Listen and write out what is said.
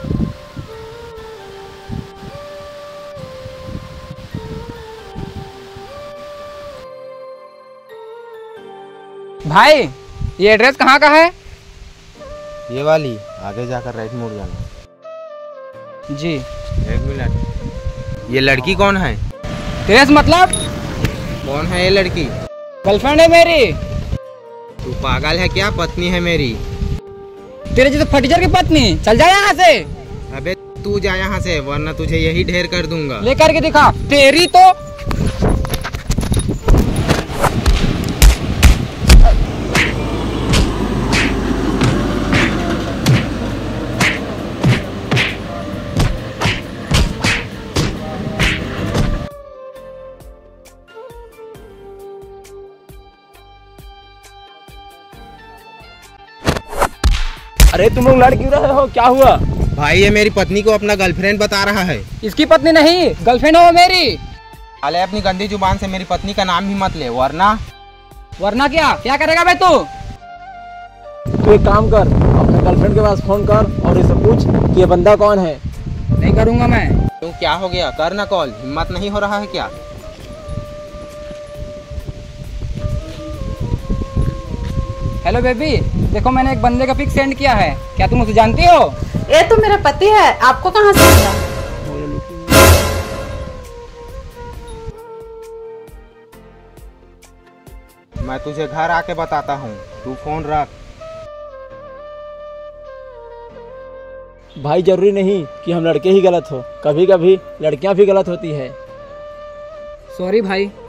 भाई ये एड्रेस कहाँ का है? ये वाली, आगे जाकर राइट मुड़ जाना। जी। एक मिनट, ये लड़की कौन है? एड्रेस मतलब? कौन है ये लड़की? गर्लफ्रेंड है मेरी। तू पागल है क्या? पत्नी है मेरी। तेरे जैसे फटीचर की पत्नी। चल जा यहाँ से। अबे तू जा यहाँ से, वरना तुझे यही ढेर कर दूंगा। लेकर के दिखा तेरी तो। अरे तुम लोग लड़ क्यों रहे हो? क्या हुआ? भाई ये मेरी पत्नी को अपना गर्लफ्रेंड बता रहा है। इसकी पत्नी नहीं, गर्लफ्रेंड है वो मेरी। अरे अपनी गंदी जुबान से मेरी पत्नी का नाम भी मत ले, वरना क्या करेगा भाई तू? तू एक काम कर, अपने गर्लफ्रेंड के पास फोन कर और इसे पूछ कि ये बंदा कौन है। नहीं करूंगा मैं। तू क्या हो गया? कर ना कॉल, हिम्मत नहीं हो रहा है क्या? हेलो बेबी, देखो मैंने एक बंदे का पिक सेंड किया है, क्या तुम उसे जानती हो? ये तो मेरा पति है, आपको कहाँ से मिला? मैं तुझे घर आके बताता हूँ, तू फोन रख। भाई जरूरी नहीं कि हम लड़के ही गलत हो, कभी कभी लड़कियां भी गलत होती है। सॉरी भाई।